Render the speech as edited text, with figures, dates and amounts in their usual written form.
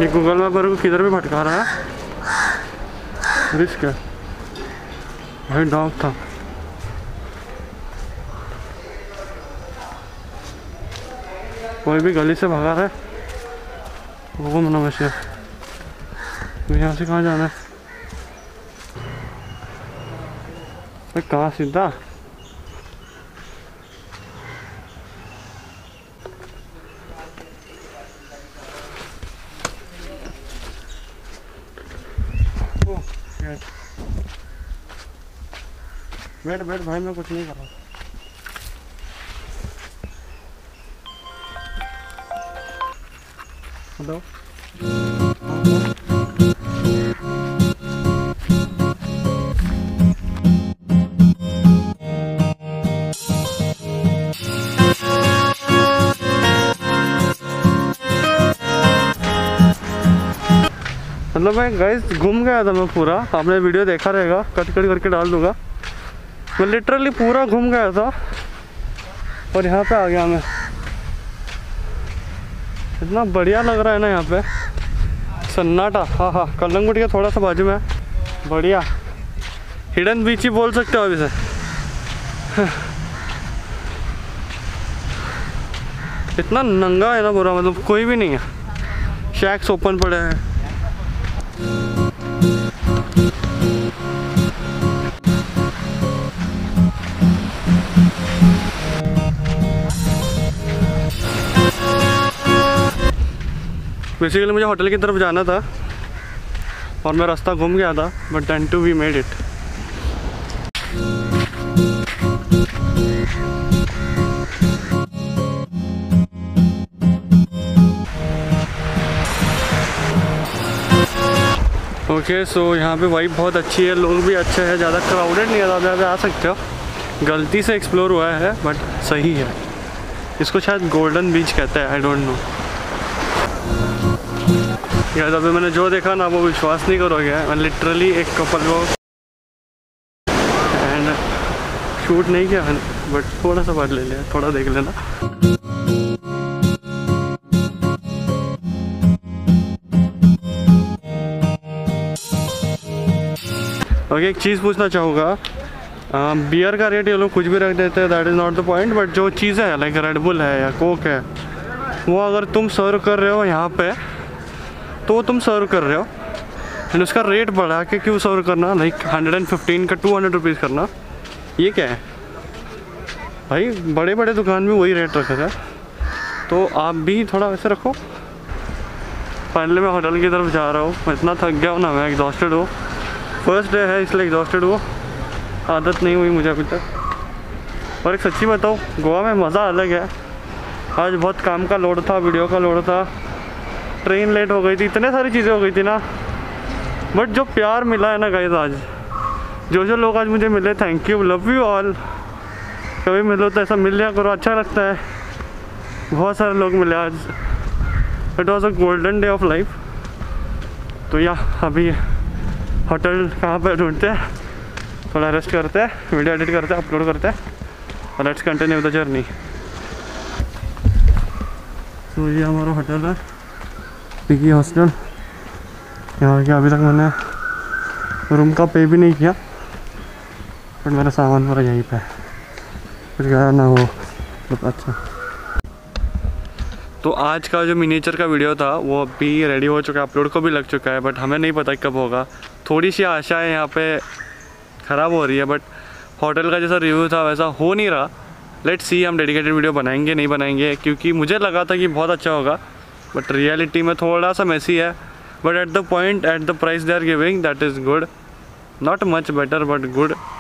Google map मेरे को किधर भी भटका रहा है। रिस्क है भाई, डॉग था। कोई भी गली से भगा रहा है वो मना वैसे। यहाँ से कहाँ जाना है भाई? कहाँ सीधा? बैठ बैठ भाई, मैं कुछ नहीं कर रहा। हेलो मतलब मैं गाइस घूम गया था मैं पूरा, आपने वीडियो देखा रहेगा, कट कट करके डाल दूंगा। मैं लिटरली पूरा घूम गया था और यहाँ पे आ गया मैं। इतना बढ़िया लग रहा है ना यहाँ पे, सन्नाटा। हाँ हाँ, कलंगुट के थोड़ा सा बाजू में बढ़िया हिडन बीच ही बोल सकते हो अभी से। इतना नंगा है ना पूरा, मतलब कोई भी नहीं है। शैक्स ओपन पड़े हैं। बेसिकली मुझे होटल की तरफ जाना था और मैं रास्ता घूम गया था, but then too we made it. Okay so यहाँ पे वाइब बहुत अच्छी है, लोग भी अच्छे हैं, ज़्यादा क्राउडेड नहीं है। आप यहाँ पे आ सकते हो, गलती से एक्सप्लोर हुआ है बट सही है। इसको शायद गोल्डन बीच कहते हैं, आई डोंट नो। यार अभी मैंने जो देखा ना वो विश्वास नहीं करोगे। मैं लिटरली एक कपल को एंड शूट नहीं किया मैंने, बट थोड़ा सा बात ले लिया, थोड़ा देख लेना। ओके एक चीज़ पूछना चाहूँगा, बियर का रेट ये लोग कुछ भी रख देते हैं, that is not the point. But जो चीज़ें हैं लाइक रेड बुल है या कोक है, वो अगर तुम सर्व कर रहे हो यहाँ पे तो तुम सर्व कर रहे हो एंड उसका रेट बढ़ा के क्यों सर्व करना, लाइक 115 का 200 रुपीज़ करना, ये क्या है भाई? बड़े बड़े दुकान में वही रेट रखा था, तो आप भी थोड़ा वैसे रखो। फाइनली मैं होटल की तरफ जा रहा हूँ। मैं इतना थक गया हूँ ना, मैं एग्जॉस्टेड हूँ। फर्स्ट डे है इसलिए एग्जॉस्टेड हूँ, आदत नहीं हुई मुझे अभी तक। और एक सच्ची बताऊँ, गोवा में मज़ा अलग है। आज बहुत काम का लोड था, वीडियो का लोड था, ट्रेन लेट हो गई थी, इतने सारी चीज़ें हो गई थी ना, बट जो प्यार मिला है ना गाइस आज, जो लोग आज मुझे मिले, thank you, love you all. कभी मिलो तो ऐसा मिल लिया करो, अच्छा लगता है। बहुत सारे लोग मिले आज, it was a golden day of life. तो या अभी होटल कहाँ पर ढूंढते हैं, थोड़ा रेस्ट करते हैं, वीडियो एडिट करते हैं, अपलोड करते हैं और लेट्स कंटिन्यू द जर्नी। तो ये हमारा होटल है, पिकी हॉस्टल। यहाँ के अभी तक मैंने रूम का पे भी नहीं किया, बट मेरा सामान पूरा यहीं पे है, फिर गया ना वो। अच्छा, तो आज का जो मिनीचर का वीडियो था वो अभी रेडी हो चुका है, अपलोड को भी लग चुका है, बट हमें नहीं पता कब होगा। थोड़ी सी आशा है यहाँ पे ख़राब हो रही है, बट होटल का जैसा रिव्यू था वैसा हो नहीं रहा। लेट्स सी, हम डेडिकेटेड वीडियो बनाएंगे नहीं बनाएंगे, क्योंकि मुझे लगा था कि बहुत अच्छा होगा, बट रियलिटी में थोड़ा सा मैसी है। But at the point, at the price they are giving, that is good, not much better but good.